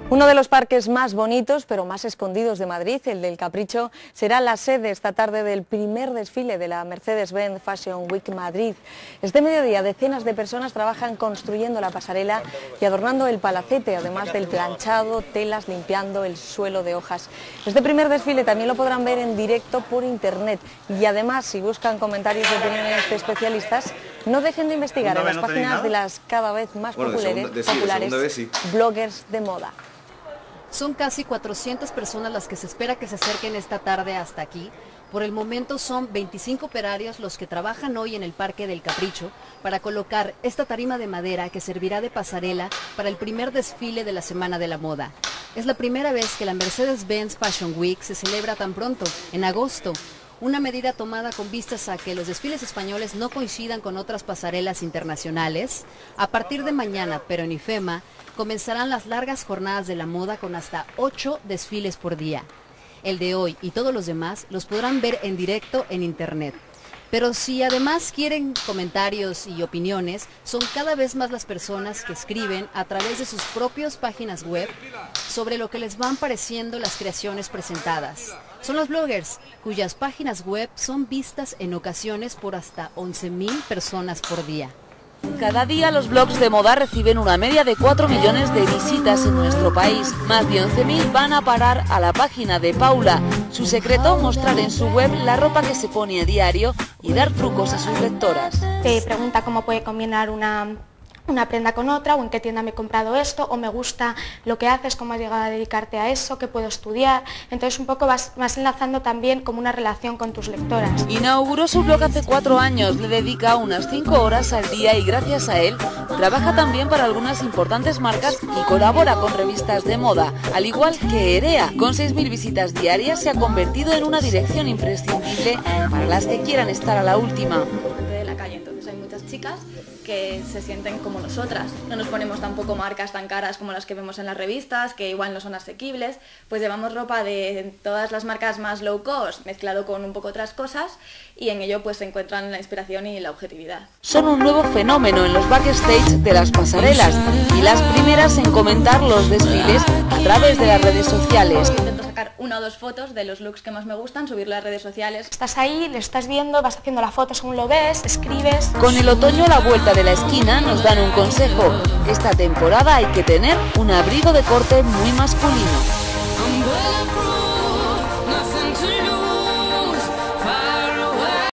Uno de los parques más bonitos pero más escondidos de Madrid, el del Capricho, será la sede esta tarde del primer desfile de la Mercedes-Benz Fashion Week Madrid. Este mediodía decenas de personas trabajan construyendo la pasarela y adornando el palacete, además del planchado, telas, limpiando el suelo de hojas. Este primer desfile también lo podrán ver en directo por internet y además, si buscan comentarios y opiniones de especialistas, no dejen de investigar en las páginas de las cada vez más populares bloggers de moda. Son casi 400 personas las que se espera que se acerquen esta tarde hasta aquí. Por el momento son 25 operarios los que trabajan hoy en el Parque del Capricho para colocar esta tarima de madera que servirá de pasarela para el primer desfile de la Semana de la Moda. Es la primera vez que la Mercedes-Benz Fashion Week se celebra tan pronto, en agosto. Una medida tomada con vistas a que los desfiles españoles no coincidan con otras pasarelas internacionales. A partir de mañana, pero en IFEMA, comenzarán las largas jornadas de la moda con hasta 8 desfiles por día. El de hoy y todos los demás los podrán ver en directo en internet. Pero si además quieren comentarios y opiniones, son cada vez más las personas que escriben a través de sus propias páginas web sobre lo que les van pareciendo las creaciones presentadas. Son los bloggers, cuyas páginas web son vistas en ocasiones por hasta 11.000 personas por día. Cada día los blogs de moda reciben una media de 4 millones de visitas en nuestro país. Más de 11.000 van a parar a la página de Paula. Su secreto, mostrar en su web la ropa que se pone a diario y dar trucos a sus lectoras. Te pregunta cómo puede combinar una prenda con otra, o en qué tienda me he comprado esto, o me gusta lo que haces, cómo has llegado a dedicarte a eso, qué puedo estudiar. Entonces un poco vas enlazando también como una relación con tus lectoras. Inauguró su blog hace 4 años, le dedica unas 5 horas al día y gracias a él trabaja también para algunas importantes marcas y colabora con revistas de moda, al igual que Erea. Con 6.000 visitas diarias se ha convertido en una dirección imprescindible para las que quieran estar a la última. De la calle, entonces hay muchas chicas que se sienten como nosotras. No nos ponemos tampoco marcas tan caras como las que vemos en las revistas, que igual no son asequibles, pues llevamos ropa de todas las marcas más low cost, mezclado con un poco otras cosas, y en ello pues se encuentran la inspiración y la objetividad. Son un nuevo fenómeno en los backstage de las pasarelas y las primeras en comentar los desfiles a través de las redes sociales. Intento sacar 1 o 2 fotos de los looks que más me gustan, subirlo a las redes sociales. Estás ahí, le estás viendo, vas haciendo la foto según lo ves, escribes. Con el otoño a la vuelta de la esquina nos dan un consejo. Esta temporada hay que tener un abrigo de corte muy masculino.